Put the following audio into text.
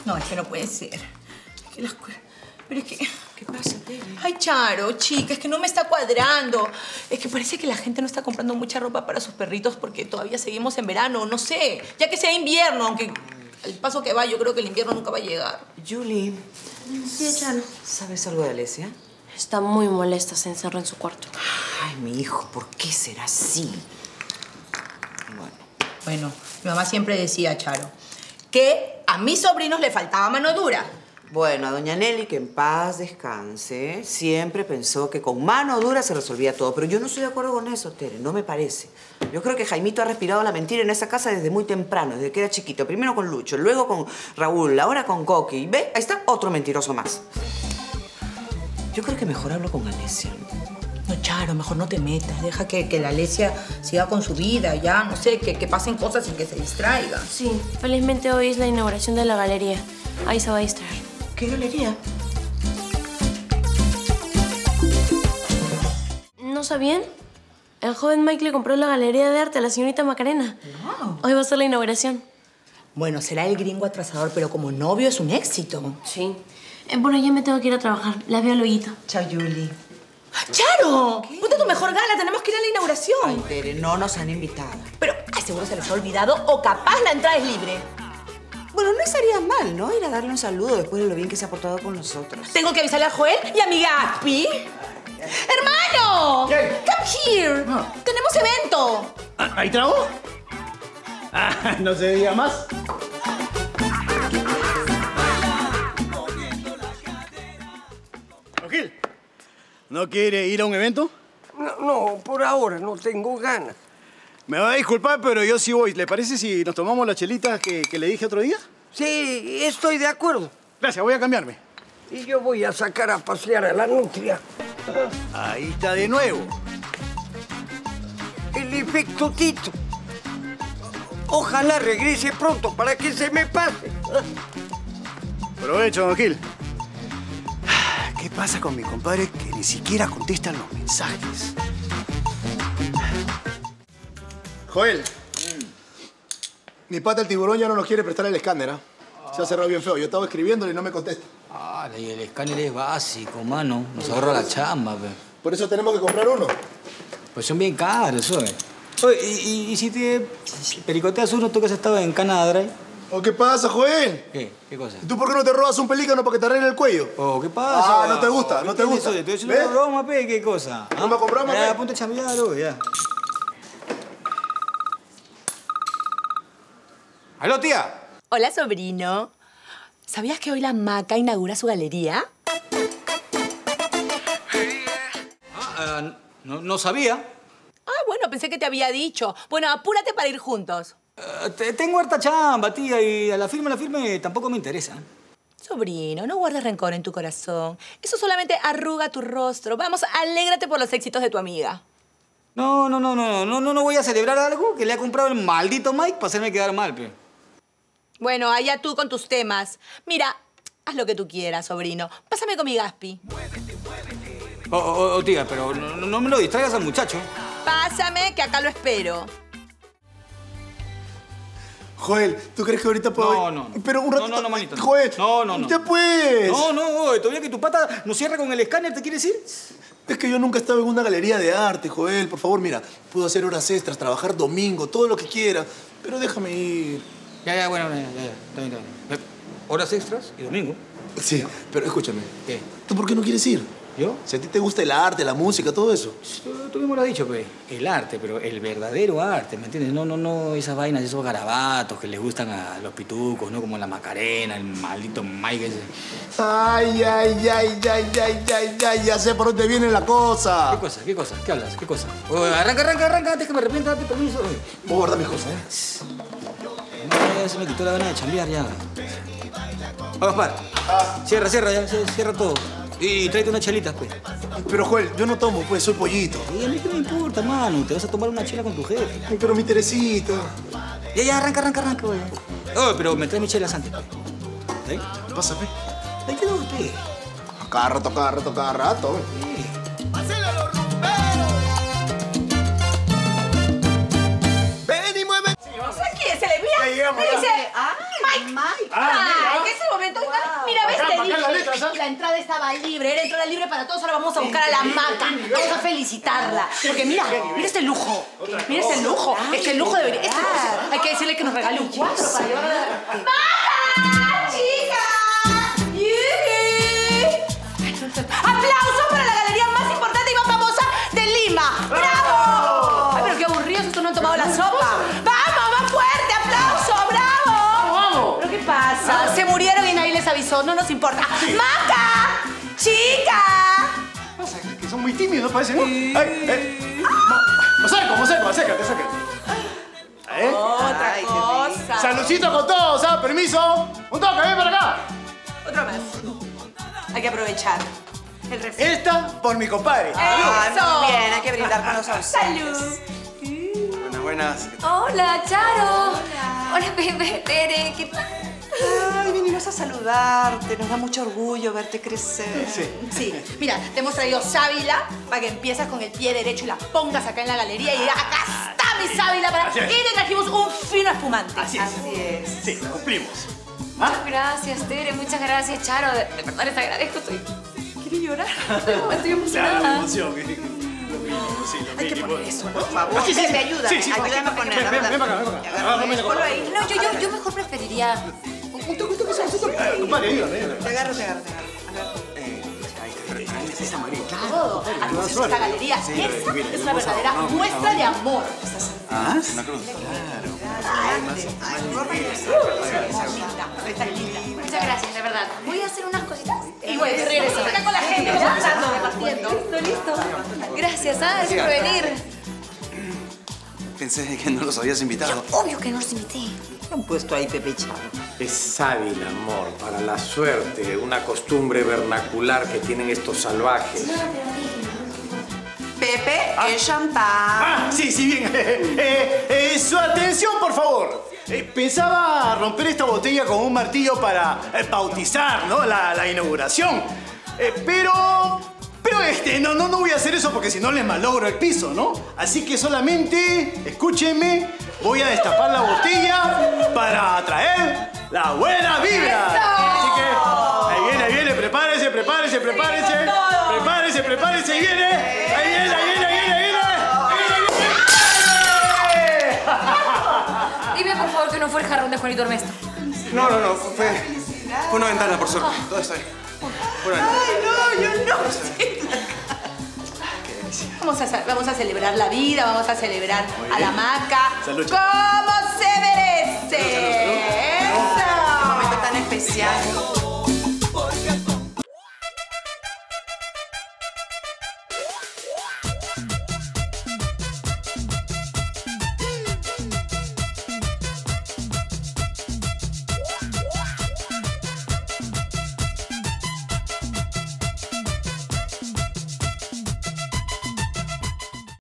No, es que no puede ser. Pero es que... ¿Qué pasa, Tere? Ay, Charo, chica, es que no me está cuadrando. Es que parece que la gente no está comprando mucha ropa para sus perritos porque todavía seguimos en verano, no sé. Ya que sea invierno, aunque al paso que va, yo creo que el invierno nunca va a llegar. Julie. Sí, Charo. ¿Sabes algo de Alesia? Está muy molesta, se encerró en su cuarto. Ay, mi hijo, ¿por qué será así? Bueno, mi mamá siempre decía, Charo, que a mis sobrinos le faltaba mano dura. Bueno, a doña Nelly, que en paz descanse, siempre pensó que con mano dura se resolvía todo. Pero yo no estoy de acuerdo con eso, Tere, no me parece. Yo creo que Jaimito ha respirado la mentira en esa casa desde muy temprano, desde que era chiquito. Primero con Lucho, luego con Raúl, ahora con Coqui. ¿Ve? Ahí está otro mentiroso más. Yo creo que mejor hablo con Alesia. No, Charo, mejor no te metas. Deja que la Alesia siga con su vida, ya. No sé, que pasen cosas y que se distraiga. Sí, felizmente hoy es la inauguración de la galería. Ahí se va a distraer. ¿Qué galería? ¿No sabían? El joven Mike le compró la galería de arte a la señorita Macarena. Wow. Hoy va a ser la inauguración. Bueno, será el gringo atrasador, pero como novio es un éxito. Sí. Bueno, ya me tengo que ir a trabajar. Las veo luego. Chao, Julie. ¡Charo! Ponte tu mejor gala, tenemos que ir a la inauguración. Ay, Tere, no nos han invitado. Pero, ay, seguro se les ha olvidado o capaz la entrada es libre. Bueno, no estaría mal, ¿no? Ir a darle un saludo después de lo bien que se ha portado con nosotros. Tengo que avisarle a Joel y a mi Gaspi. ¡Hermano! ¿Qué? ¡Come here! No. ¡Tenemos evento! ¿Hay trago? Ah, no se diga más. Gil, ¿no quiere ir a un evento? No, por ahora no tengo ganas. Me va a disculpar, pero yo sí voy. ¿Le parece si nos tomamos las chelitas que le dije otro día? Sí, estoy de acuerdo. Gracias, voy a cambiarme. Y yo voy a sacar a pasear a la nutria. Ahí está de nuevo. El efecto Tito. Ojalá regrese pronto para que se me pase. Provecho, don Gil. ¿Qué pasa con mi compadre que ni siquiera contestan los mensajes? Joel, mi pata el tiburón ya no nos quiere prestar el escáner, ¿ah? Se ha cerrado bien feo. Yo estaba escribiéndole y no me contesta. Ah, y el escáner es básico, mano. Nos ahorra la chamba, pe. Por eso tenemos que comprar uno. Pues son bien caros, oye. Oye, y si te pericoteas uno, tú que has estado en Canadá Drive. ¿O qué pasa, Joel? ¿Qué? ¿Qué cosa? ¿Y tú por qué no te robas un pelícano para que te arregle el cuello? Oh, ¿qué pasa? Ah, no te gusta, no te gusta. Te estoy diciendo ¿Ves? una broma, pe, ¿qué cosa? ¿No me compramos, pe? Ya, ponte a chambear, oye, ya. ¡Aló, tía! Hola, sobrino. ¿Sabías que hoy la Maca inaugura su galería? No sabía. Ah, bueno, pensé que te había dicho. Bueno, apúrate para ir juntos. Tengo harta chamba, tía, y a la firme tampoco me interesa. Sobrino, no guardes rencor en tu corazón. Eso solamente arruga tu rostro. Vamos, alégrate por los éxitos de tu amiga. No voy a celebrar algo que le ha comprado el maldito Mike para hacerme quedar mal, pe. Bueno, allá tú con tus temas. Mira, haz lo que tú quieras, sobrino. Pásame con mi Gaspi. Tía, pero no me lo distraigas al muchacho. Pásame, que acá lo espero. Joel, ¿tú crees que ahorita puedo...? No. Pero un ratito... No, manito. Joel, No. ¡Ya pues! No, todavía que tu pata no cierra con el escáner, ¿te quiere decir? Es que yo nunca he estado en una galería de arte, Joel. Por favor, mira, puedo hacer horas extras, trabajar domingo, todo lo que quiera. Pero déjame ir. Ya, bueno, ya. Está bien. Horas extras y domingo. Sí, pero escúchame. ¿Qué? ¿Tú por qué no quieres ir? ¿Yo? Si a ti te gusta el arte, la música, todo eso. Tú mismo lo has dicho, pues. El arte, pero el verdadero arte, ¿me entiendes? No esas vainas, esos garabatos que les gustan a los pitucos, ¿no? Como la Macarena, el maldito Mike ese. Ay, ya sé por dónde viene la cosa. ¿Qué cosa? ¿Qué hablas? ¿Qué cosa? Oye, arranca, antes que me arrepienta, date permiso. Voy a guardar mis cosas, ¿eh? Ya se me quitó la gana de chambear, ya. Vamos, par. Cierra, cierra todo. Y tráete unas chelitas, pues. Pero, Joel, yo no tomo, pues, soy pollito. Y a mí qué me importa, mano. Te vas a tomar una chela con tu jefe. Ay, pero mi Teresita. Ya, arranca, güey. Oh, pero me traes mis chelas antes, pues. ¿Está bien? Pásame. Ahí te doy, pues. Cada rato. ¡Pásale a los rumberos! ¡Ven y mueve! No sé quién se le mira. Ya llegamos, Me ya. dice, Mike. Ah, Ay, que ese momento entrada estaba libre, era entrada libre para todos. Ahora vamos a buscar a la Maca. Vamos a felicitarla. Porque mira este lujo. Mira este lujo. Es que el lujo debería... Este lujo. Hay que decirle que nos regale un cuadro para llevarlo a... ¡Maca! ¡Chicas! ¡Yeah! ¡Aplausos para la galería más importante y más famosa de Lima! ¡Bravo! Ay, pero qué aburridos, estos no han tomado la sopa. ¡Vamos, más fuerte! ¡Aplauso! ¡Bravo! ¡Vamos! ¿Pero qué pasa? Se murieron y nadie les avisó. No nos importa. ¡Maca! ¡Chica! Pasa que son muy tímidos, parece, ¿no? Me acerco, acércate. Otra cosa. Saludcito con todos, ¿ah? Permiso. Un toque, ven para acá. Otro más. Hay que aprovechar el refresco. Esta por mi compadre. ¡Eso! Muy bien, hay que brindar con los ausentes. ¡Salud! Buenas. Hola, Charo. Hola, Pepe, Tere, ¿qué tal? Ay, vinimos a saludarte. Nos da mucho orgullo verte crecer. Sí, mira, te hemos traído sábila para que empieces con el pie derecho y la pongas acá en la galería y digas, acá está mi sábila para... Así es. Y te trajimos un fino espumante. Así es. Así es. Sí, cumplimos. Muchas gracias, Tere, muchas gracias, Charo. De verdad les agradezco, quiero llorar. Estoy emocionada. Claro, emoción. Hay que poner eso, ¿no? Por favor, Sí, sí, me ayuda. sí, sí. Ayúdame a ponerla. Ven para acá. Ponlo ahí. No, yo mejor preferiría... Un toque. Compadre, ayúdame. Te agarro. Todo. Entonces esta galería, esa es una verdadera muestra de amor. Una cruz. Esta es linda. Muchas gracias, de verdad. Voy a hacer unas cositas. Y bueno, regresamos acá con la gente, hablando, departiendo. Listo. Gracias, gracias por venir. Pensé que no los habías invitado. Obvio que no los invité. ¿Qué han puesto ahí, Pepe Charo? Es sábila, amor, para la suerte, una costumbre vernacular que tienen estos salvajes. Pepe, el champán. Sí, bien. Su atención, por favor. Pensaba romper esta botella con un martillo para bautizar, ¿no? La inauguración. Pero no voy a hacer eso porque si no les malogro el piso, ¿no? Así que solamente, escúchenme, voy a destapar la botella para atraer la buena vibra. Así que ahí viene, prepárese, y viene. Ahí viene. Dime, por favor, que no fue el jarrón de Juanito Ernesto. No. Fue una ventana, por suerte. Todo está ahí. Vamos a celebrar la vida, vamos a celebrar a la Maca. Salud. ¡Como se merece!